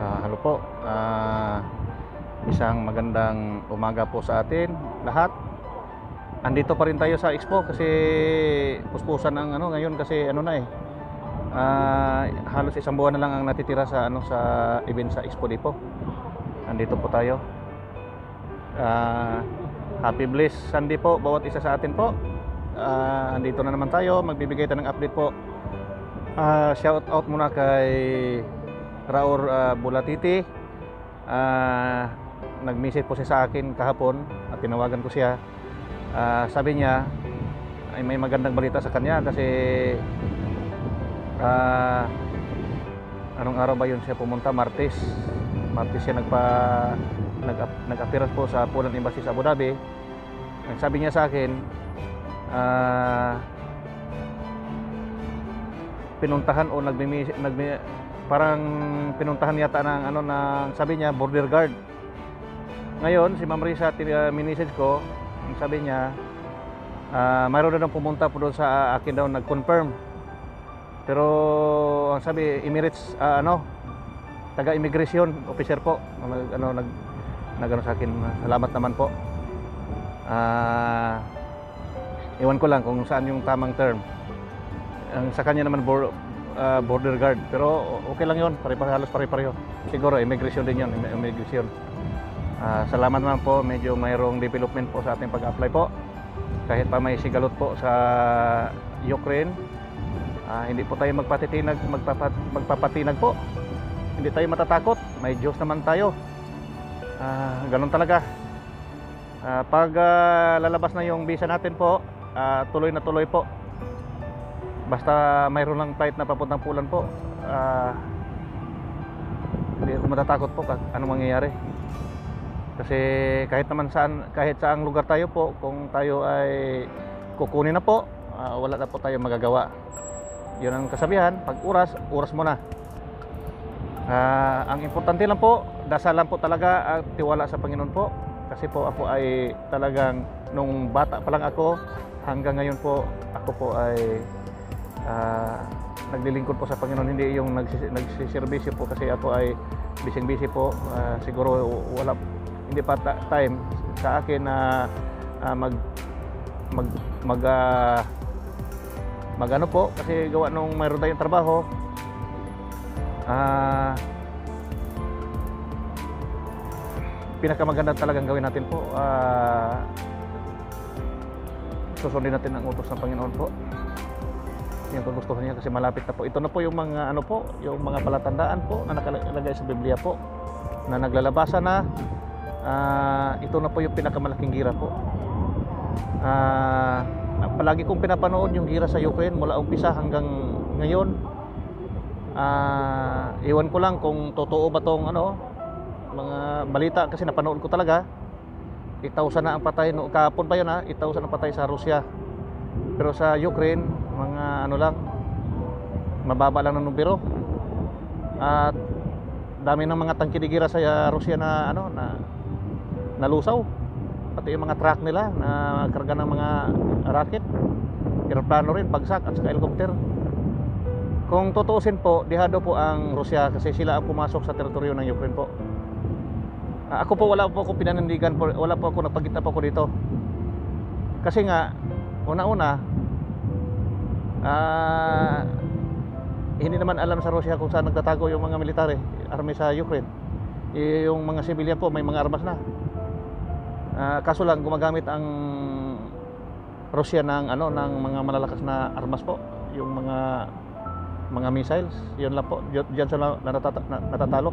Hello po. Isang magandang umaga po sa atin lahat. Andito pa rin tayo sa Expo kasi puspusan ang ngayon kasi halos isang buwan na lang ang natitira sa sa event sa Expo Depot. Andito po tayo. Happy blessed Sunday po bawat isa sa atin po. Andito na naman tayo, magbibigay tayo ng update po. Shout out muna kay Raur Bulatiti. Nag-message po siya sa akin kahapon at tinawagan ko siya. Sabi niya ay may magandang balita sa kanya kasi anong araw ba yun siya pumunta? Martes siya nag-appearance po sa Poland Embassy sa Abu Dhabi. Sabi niya sa akin pinuntahan o parang pinuntahan yata ng sabi niya border guard. Ngayon si Ma'am Risa message ko, sabi niya mayroon na pumunta po doon sa akin daw nag-confirm. Pero ang sabi Emirates taga immigration officer po nag sa akin. Salamat naman po. Iwan ko lang kung saan yung tamang term. Ang sa kanya naman border guard, pero okay lang yun, halos pare-pareho. Siguro immigration din yun, immigration. Salamat naman po, medyo mayroong development po sa ating pag-apply po. Kahit pa may sigalot po sa Ukraine, hindi po tayo magpapatinag po. Hindi tayo matatakot, may Diyos naman tayo. Ganun talaga. Pag lalabas na yung visa natin po, tuloy na tuloy po. Basta mayroon lang flight na papuntang Poland po, hindi ako matatakot po anong mangyayari. Kasi kahit saang lugar tayo po, kung tayo ay kukunin na po, wala na po tayo magagawa. Yun ang kasabihan, pag oras mo na. Ang importante lang po, dasal lang po talaga at tiwala sa Panginoon po. Kasi po ako ay talagang nung bata pa lang ako hanggang ngayon po, ako po ay naglilingkod po sa Panginoon, hindi yung nagsiservisyo po kasi ako ay busy po. Siguro hindi pa time sa akin na mag po kasi gawa nung mayroon tayong trabaho. Pinakamaganda talagang gawin natin po, susundin natin ang utos ng Panginoon po. Yung kagustuhan niya kasi malapit na po. Ito na po yung mga yung mga palatandaan po na nakalagay sa Biblia po na naglalabasa na. Ito na po yung pinakamalaking gira po. Palagi kong pinapanood yung gira sa Ukraine mula umpisa hanggang ngayon. Iwan ko lang kung totoo ba tong mga balita kasi napanood ko talaga. 1,000 na ang patay kahapon pa yun 1,000 ang patay sa Russia. Pero sa Ukraine mga lang, mababa lang ng numero. At dami ng mga tangkidigira sa Russia na nalusaw. Pati yung mga truck nila na karga ng mga rocket, aeroplano rin bagsak at saka helicopter. Kung tutuusin po, dihado po ang Russia kasi sila ang pumasok sa teritoryo ng Ukraine po. Ako po wala po akong pinanindigan po, wala po ako nagpagita po ako dito. Kasi nga una-una hindi naman alam sa Russia kung saan nagtatago yung mga military, army sa Ukraine. Yung mga civilian po may mga armas na. Kaso lang gumagamit ang Russia ng mga malalakas na armas po, yung mga missiles. Yun lang po, diyan sila natatalo.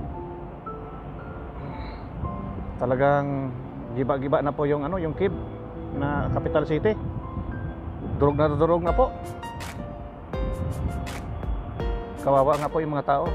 Talagang giba-giba na po yung yung Kyiv na capital city. Durog na po. Kawawa nga po yung mga tao.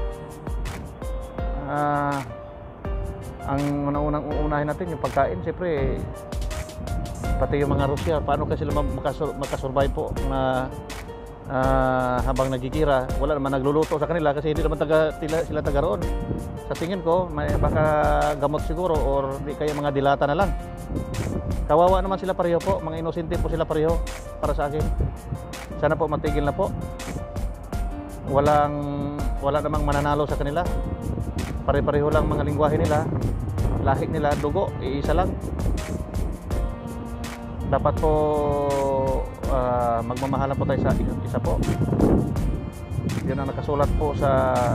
Ang unang uunahin natin yung pagkain, siyempre pati yung mga Russia, paano kasi sila makasurvive po na habang nagkikira, wala naman nagluluto sa kanila kasi hindi naman sila taga roon. Sa tingin ko, may baka gamot siguro or di kaya mga dilata na lang. Kawawa naman sila pareho po, mga inosente po sila pareho para sa akin. Sana po matigil na po. Wala namang mananalo sa kanila. pare-pareho lang mga lingwahe nila, lahi nila, dugo, iisa lang. Dapat po magmamahalan po tayo sa isa't isa po. Yun ang nakasulat po sa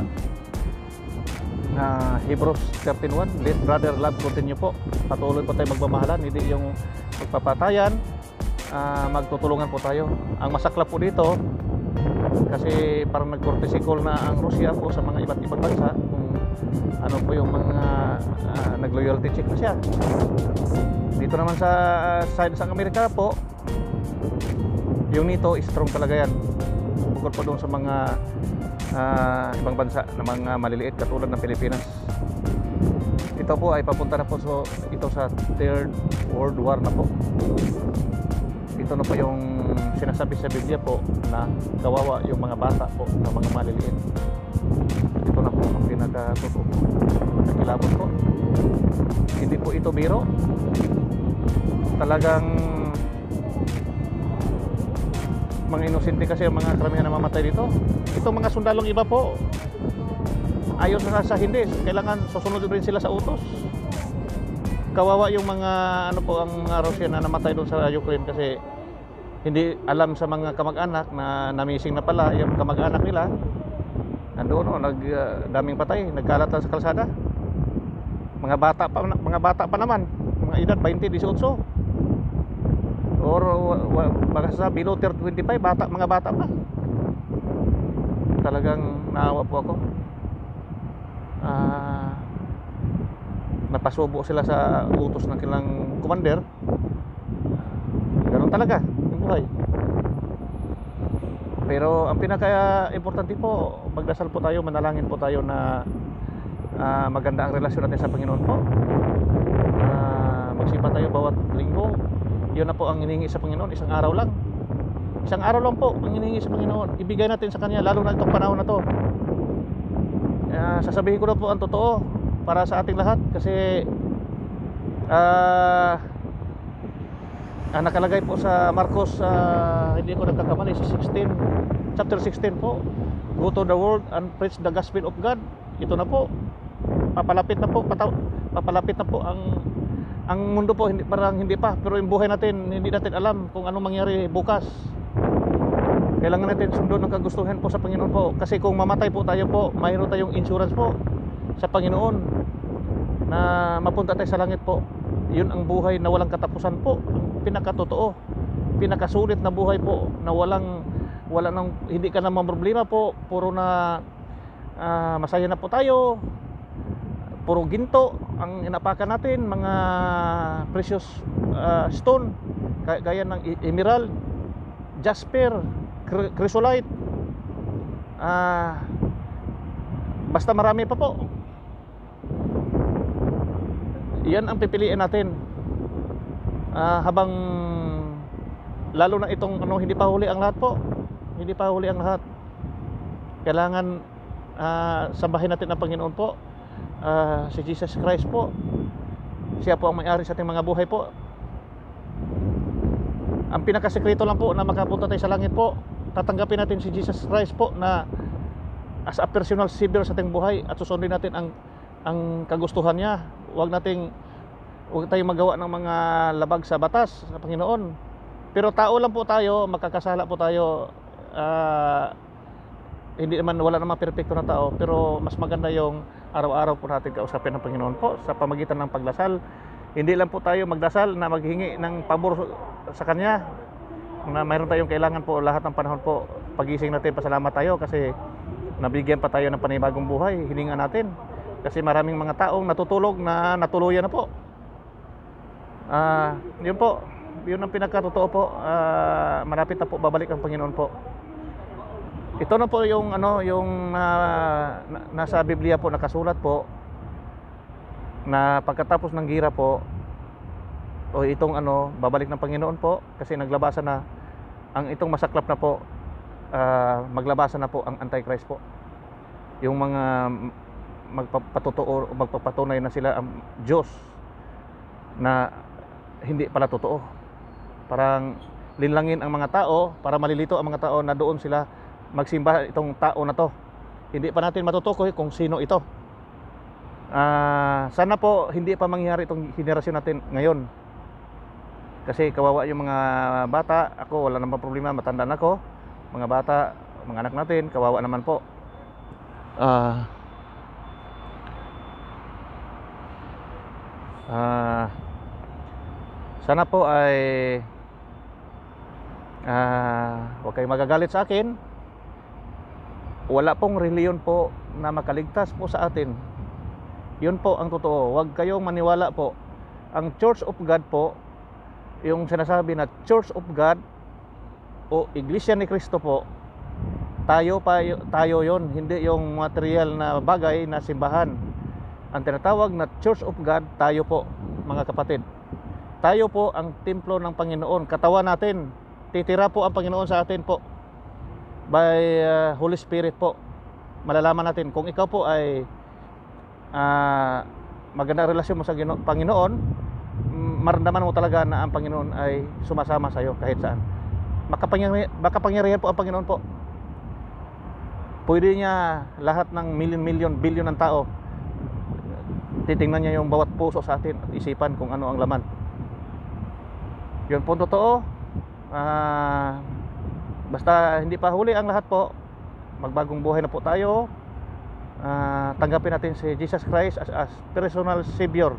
Hebrews 13:1, let brother love continue po. Patuloy po tayo magmamahalan, hindi yung magpapatayan. Magtutulungan po tayo. Ang masaklap po dito, kasi parang nag-cortical na ang Russia po sa mga iba't ibang bansa kung ano po yung mga nag-loyalty check na siya. Dito naman sa side sa Amerika po, yung NATO strong talaga yan, bukod po doon sa mga ibang bansa na mga maliliit katulad ng Pilipinas. Ito po ay papunta na po ito sa Third World War na po. Ito na po yung sinasabi sa Biblia po na kawawa yung mga bata po na mga maliliit. Ito na po ang pinaka-totoo, nakakilabot po. Hindi po ito biro. Talagang mga inosente kasi ang mga karamihan na mamatay dito. Itong mga sundalong iba po, ayaw sa hindi, kailangan susunod rin sila sa utos. Kawawa yung mga ano po ang Russia na namatay doon sa Ukraine kasi hindi alam sa mga kamag-anak na namising na pala yung kamag-anak nila. Nandoon daming patay, nagkalat sa kalsada. Mga bata pa naman, mga edad 20, 18. Or baka sa below 25, mga bata pa. Talagang naawa po ako. Napasubo sila sa utos ng kanilang commander. Ganun talaga yung buhay. Pero ang pinaka-importante po, magdasal po tayo, manalangin po tayo na maganda ang relasyon natin sa Panginoon po. Magsipa tayo bawat linggo. Yun na po ang hinihingi sa Panginoon, isang araw lang. Isang araw lang po ang hinihingi sa Panginoon. Ibigay natin sa Kanya, lalo na itong panahon na to. Sasabihin ko na po ang totoo para sa ating lahat. Kasi nakalagay po sa Marcos, hindi ko nagkakamali, sa chapter 16 po. Go to the world and preach the gospel of God. Ito na po. Papalapit na po ang mundo po, parang hindi pa, pero yung buhay natin, hindi natin alam kung anong mangyari bukas. Kailangan natin sundon ang kagustuhan po sa Panginoon po. Kasi kung mamatay po tayo po, mayroon tayong insurance po sa Panginoon na mapunta tayo sa langit po. Yun ang buhay na walang katapusan po. Ang pinakatotoo, pinakasulit na buhay po na hindi ka na problema po. Puro na masaya na po tayo. Puro ginto ang inapakan natin, mga precious stone gaya ng emerald, jasper, chrysolite, basta marami pa po. Yan ang pipiliin natin habang lalo na itong hindi pa huli ang lahat po. Hindi pa huli ang lahat. Kailangan sambahin natin ang Panginoon po. Si Jesus Christ po, siya po ang may-ari sa ating mga buhay po. Ang pinakasekreto lang po na makapunta tayo sa langit po, tatanggapin natin si Jesus Christ po na as a personal savior sa ating buhay at susundin natin ang kagustuhan niya. Huwag tayong magawa ng mga labag sa batas sa Panginoon. Pero tao lang po tayo, makakasala po tayo. Wala namang perpekto na tao, pero mas maganda yung araw-araw po natin kausapin ng Panginoon po sa pamagitan ng pagdasal. Hindi lang po tayo magdasal na maghingi ng pabor sa Kanya na mayroon tayong kailangan po lahat ng panahon po. Pagising natin, pasalamat tayo kasi nabigyan pa tayo ng panibagong buhay. Hininga natin kasi maraming mga taong natutulog na natuluyan na po. Yun po, yun ang pinakatotoo po. Malapit na po babalik ang Panginoon po. Ito na po yung nasa Biblia po nakasulat po na pagkatapos ng gira po o itong babalik ng Panginoon po kasi naglabasan na ang itong masaklap na po, maglabasan na po ang Antichrist po. Yung mga magpapatunay na sila ang Diyos na hindi pala totoo. Parang linlangin ang mga tao para malilito ang mga tao na doon sila magsimba itong tao na to. Hindi pa natin matutukoy kung sino ito. Sana po hindi pa mangyari itong henerasyon natin ngayon. Kasi kawawa yung mga bata. Ako wala namang problema, matanda na ako. Mga bata, mga anak natin, kawawa naman po. Ah, Sana po ay huwag kayong magagalit sa akin. Wala pong reliyon po na makaligtas po sa atin. Yun po ang totoo. Huwag kayong maniwala po. Ang Church of God po, yung sinasabi na Church of God o Iglesia ni Cristo po, tayo yon, hindi yung material na bagay na simbahan. Ang tinatawag na Church of God, tayo po, mga kapatid. Tayo po ang templo ng Panginoon, katawan natin. Titira po ang Panginoon sa atin po by Holy Spirit po. Malalaman natin kung ikaw po ay magandang relasyon mo sa Panginoon, maramdaman mo talaga na ang Panginoon ay sumasama sa iyo kahit saan. Makapangyarihan po ang Panginoon po. Pwede niya lahat ng milyon, bilyon ng tao. Titingnan niya yung bawat puso sa atin at isipan kung ano ang laman. Yun po totoo. Basta hindi pa huli ang lahat po. Magbagong buhay na po tayo. Tanggapin natin si Jesus Christ as personal Savior.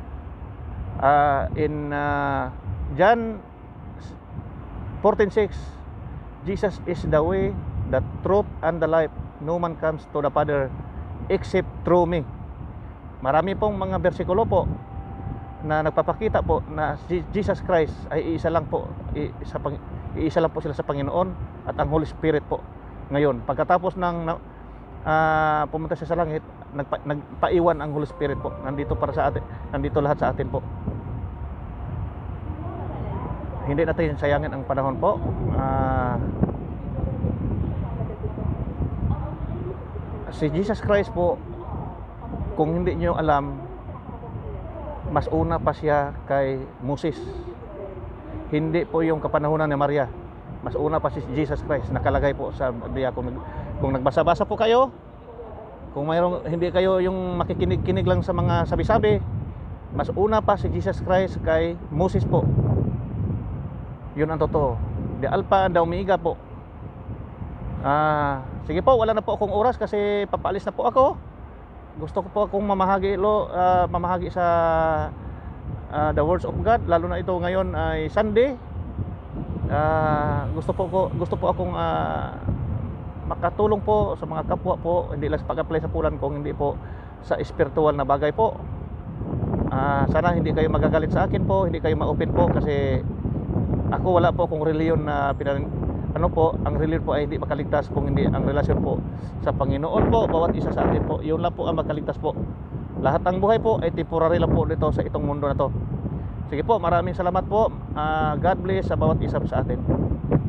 In John 14:6, Jesus is the way, the truth, and the life. No man comes to the Father except through me. Marami pong mga bersikulo po na nagpapakita po na si Jesus Christ ay iisa lang po, iisa lang po sila sa Panginoon at ang Holy Spirit po. Ngayon, pagkatapos ng pumunta siya sa langit, nagpaiwan ang Holy Spirit po. Nandito para sa atin, nandito lahat sa atin po. Hindi natin sayangin ang panahon po. Si Jesus Christ po, kung hindi niyo alam, mas una pa siya kay Moses. Hindi po yung kapanahunan ni Maria. Mas una pa si Jesus Christ. Nakalagay po sa Biblia. Kung nagbasa-basa po kayo, kung mayroong hindi kayo yung makikinig-kinig lang sa mga sabi-sabi, mas una pa si Jesus Christ kay Moses po. Yun ang totoo. The Alpha and the Omega po. Sige po, wala na po akong oras kasi papaalis na po ako. Gusto ko po akong mamahagi sa the words of God, lalo na ito ngayon ay Sunday. Gusto po akong makatulong po sa mga kapwa po, hindi lang sa pag-apply sa pulan, kung hindi po sa spiritual na bagay po. Sana hindi kayo magagalit sa akin po, hindi kayo ma-open po kasi ako wala po akong reliyon na ang reliyon po ay hindi makaligtas kung hindi ang relasyon po sa Panginoon po, bawat isa sa atin po. Yun lang po ang makaligtas po. Lahat ng buhay po ay temporary lang po dito sa itong mundo na to. Sige po, maraming salamat po. God bless sa bawat isa sa atin.